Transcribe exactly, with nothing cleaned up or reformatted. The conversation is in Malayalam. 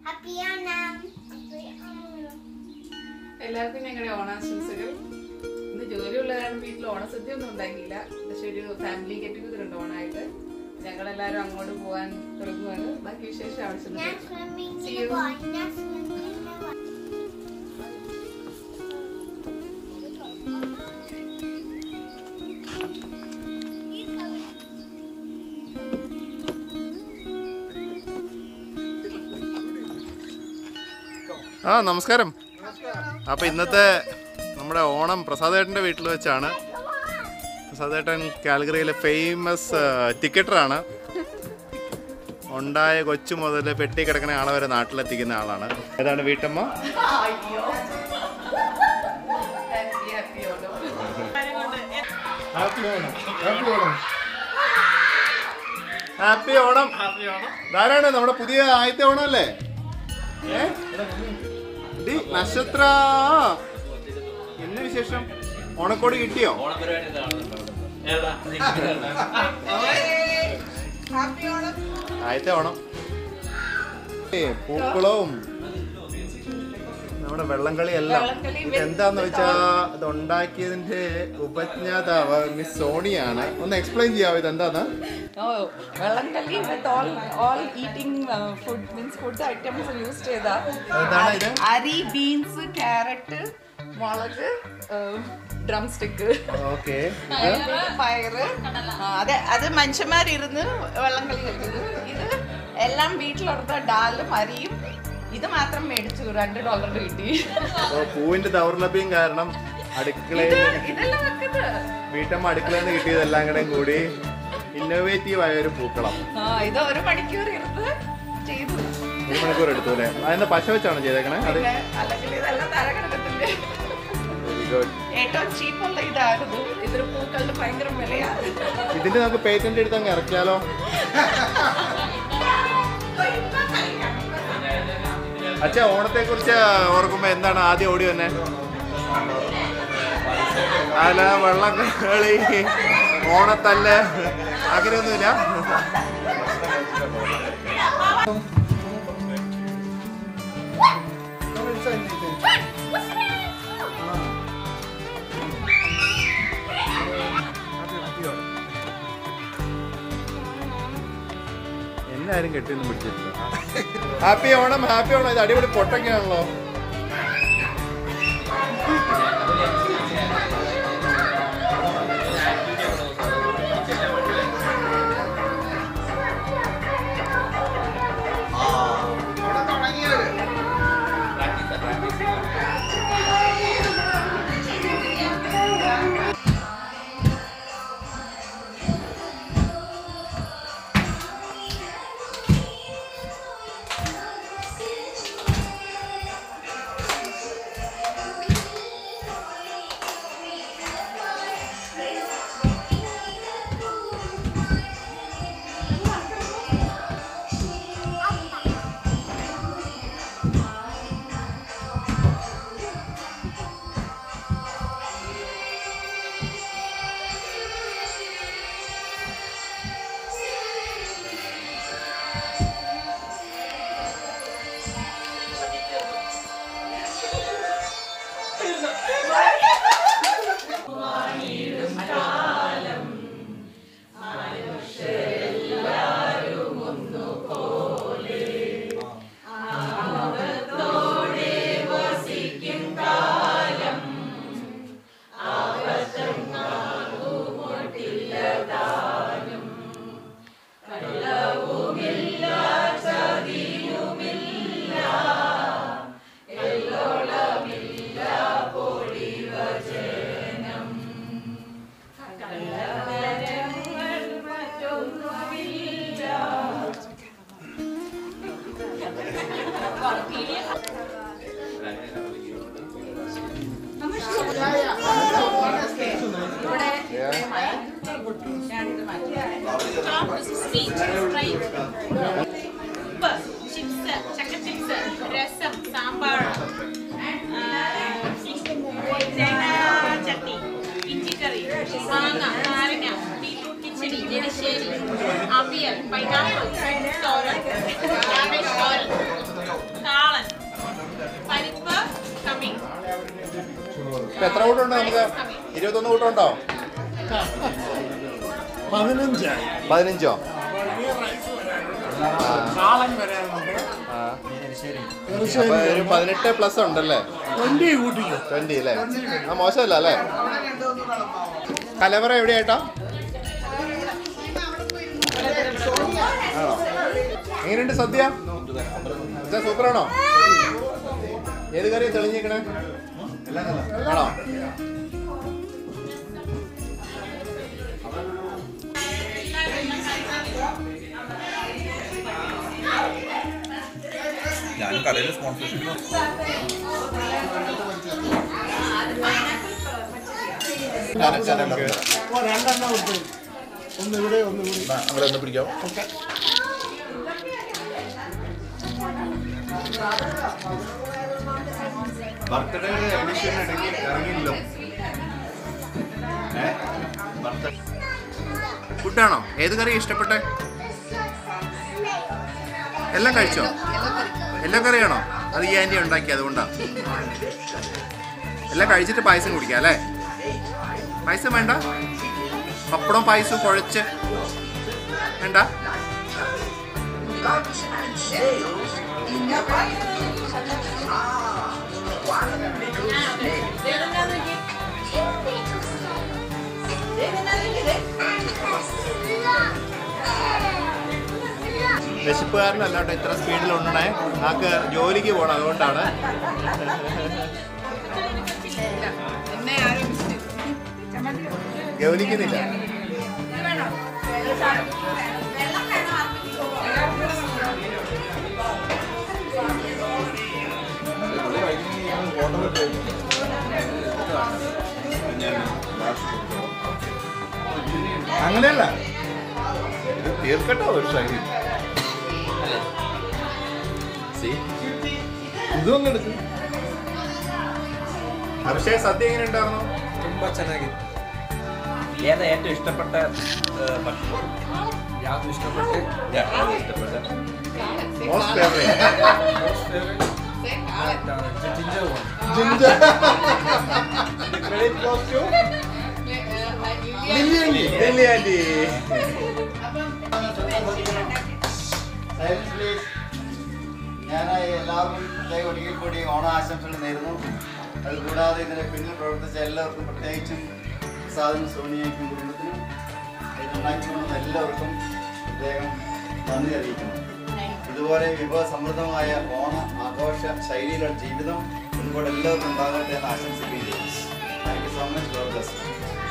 എല്ലാവർക്കും ഞങ്ങളുടെ ഓണാശംസകൾ. ഇന്ന് ജോലിയുള്ള കാരണം വീട്ടിൽ ഓണസദ്യ ഒന്നും ഉണ്ടാക്കിയില്ല. പക്ഷെ ഒരു ഫാമിലി ഗെറ്റ് ടുഗദർ ഉണ്ട് ഓണായിട്ട്. ഞങ്ങളെല്ലാവരും അങ്ങോട്ട് പോകാൻ തുടങ്ങുവാണ്. ബാക്കി വിശേഷം ആവശ്യം ആ നമസ്കാരം. അപ്പോൾ ഇന്നത്തെ നമ്മുടെ ഓണം പ്രസാദേട്ടൻ്റെ വീട്ടിൽ വെച്ചാണ്. പ്രസാദേട്ടൻ കാൽഗറിയിലെ ഫേമസ് ടിക്കറ്ററാണ്. ഉണ്ടായ കൊച്ചു മുതൽ പെട്ടി കിടക്കുന്ന ആളെ വരെ നാട്ടിലെത്തിക്കുന്ന ആളാണ്. ഏതാണ് വീട്ടമ്മ? ഹാപ്പി ഓണം. ധാരാണ് നമ്മുടെ പുതിയ ആദ്യത്തെ ഓണം അല്ലേ? നക്ഷത്ര എന്ന വിശേഷം? ഓണക്കോടി കിട്ടിയോ? ആദ്യത്തെ ഓണം. പൂക്കളവും നമ്മുടെ വെള്ളംകളി എല്ലാം. എന്താന്ന് വെച്ചാ ഇത് ഉണ്ടാക്കിയതിന്റെ ഉപജ്ഞാതാവ് മിസ് സോണിയാണ്. ഒന്ന് എക്സ്പ്ലെയിൻ ചെയ്യാവോ ഇത് എന്താന്ന്? വെള്ളംകളി with all all eating food means food items use ചെയ്ത അരി, ബീൻസ്, ക്യാരറ്റ്, മുളക്, ഡ്രം സ്റ്റിക്ക്, പയറ്. അതെ, അത് മനുഷ്യന്മാരിരുന്ന് വെള്ളംകളി കളിക്കുന്നത്. ഇത് എല്ലാം വീട്ടിലെടുത്ത ഡാലും അരിയും. ഇത് മാത്രം മേടിച്ചു, രണ്ട് ഡോളറിന് കിട്ടി. പൂവിന്റെ ദൗർലഭ്യം കാരണം അടുക്കളയിൽ വീട്ടമ്മ അടുക്കളയിൽ നിന്ന് കിട്ടിയതെല്ലാം കൂടെ കൂടി ഇന്നോവേറ്റീവ് ആയ ഒരു പൂക്കളം. ഇത് ഒരു മണിക്കൂർ ഇരുന്ന് ചെയ്തു. ഒരു മണിക്കൂർ എടുത്തു അല്ലേ? അതിന്റെ പശ വെച്ചാണ് ചെയ്തേക്കണേ? ഏറ്റവും ചീപ്പുള്ള ഇതായിരുന്നു. ഇതൊരു പൂക്കളുടെ ഭയങ്കര വിലയാണ്. ഇതിന്റെ നമുക്ക് പേറ്റന്റ് എടുത്ത് അങ്ങ് ഇറക്കിയാലോ? അച്ഛാ, ഓണത്തെ കുറിച്ച് ഓർക്കുമ്പോ എന്താണ് ആദ്യം ഓടി തന്നെ? അല്ല, വെള്ളം കളി, ഓണത്തല്ല്, അങ്ങനെയൊന്നുമില്ല. എല്ലാരും കെട്ടിയൊന്നും പിടിച്ചിട്ടില്ല. Happy Onam, happy Onam. ഇത് അടിപൊളി പൊട്ടൊക്കെയാണല്ലോ. Avial, pineapple, toran, cabbage toran. ഇപ്പൊ എത്ര കൂട്ടമുണ്ട് നമുക്ക്? ഇരുപത്തൊന്ന് കൂട്ടമുണ്ടോ? പതിനഞ്ചായി. പതിനഞ്ചോ? അപ്പൊ ഒരു പതിനെട്ട് പ്ലസ് ഉണ്ടല്ലേ? ട്വന്റി കൂട്ടിക്കോ. ട്വന്റി അല്ലേ? ആ മോശമല്ല അല്ലേ? കലവറ എവിടെയായിട്ടാ? ആണോ? എങ്ങനെയുണ്ട് സദ്യ? സൂപ്പറാണോ? ഏത് കറിയാ തെളിഞ്ഞേക്കണേ? ആണോ? ഞാനും കടയിൽ സ്പോൺസർഷിപ്പ് രണ്ടെണ്ണം കൊടുത്തു. ഒന്ന് ഇവിടെ ഒന്ന് ഇവിടെ. അവിടെ ഒന്ന് പിടിക്കാവോ? Birthday edition ഇറങ്ങിയില്ലോ. ഫുഡാണോ? ഏത് കറി ഇഷ്ടപ്പെട്ടെ? എല്ലാം കഴിച്ചോ? എല്ലാ കറിയാണോ? അത് ഈ ആൻറ്റി ഉണ്ടാക്കി, അതുകൊണ്ടാ. എല്ലാം കഴിച്ചിട്ട് പായസം കുടിക്കാം അല്ലേ? പായസം വേണ്ട? പപ്പടം പായസവും കുഴച്ച് വേണ്ട? വിശപ്പുകാരനല്ലാട്ടോ ഇത്ര സ്പീഡിൽ ഉണ്ടണേ. ആക്ക് ജോലിക്ക് പോകണം, അതുകൊണ്ടാണ്. ഗൗനിക്കുന്നില്ല. അങ്ങനെയല്ല, തീർക്കട്ടോ ഒരു ശൈലി. ഇതും അങ്ങ് എടുക്കും. പക്ഷേ സദ്യ എങ്ങനെ ഉണ്ടായിരുന്നു? ತುಂಬಾ ಚೆನ್ನಾಗಿತ್ತು. ಏನ ഏറ്റവും ಇಷ್ಟಪಟ್ಟ ಭക്ഷಣ? ಯಾವುದು ಇಷ್ಟಪಟ್ಟೆ? ಯಾವುದು ಇಷ್ಟಪಟ್ಟೆ? Most favorite. Most favorite? Ginger one. Ginger. The credit goes to Lily Aunty. ഞാൻ എല്ലാവർക്കും പ്രത്യേക ഒരിക്കൽ കൂടി ഓണാശംസകൾ നേരുന്നു. അതുകൂടാതെ ഇതിനെ പിന്നിൽ പ്രവർത്തിച്ച എല്ലാവർക്കും, പ്രത്യേകിച്ചും സാധനം സോണിയയ്ക്കും കുടുംബത്തിനും ഉണ്ടാക്കിക്കൊണ്ടുവന്ന എല്ലാവർക്കും പ്രത്യേകം നന്ദി അറിയിക്കുന്നു. ഇതുപോലെ വിഭവ സമൃദ്ധമായ ഓണ ആഘോഷ ശൈലിയിലുള്ള ജീവിതം മുൻപോട്ട് എല്ലാവർക്കും ഉണ്ടാകട്ടെ എന്ന് ആശംസിക്കുകയും ചെയ്യുന്നു. Thank you so much. God bless.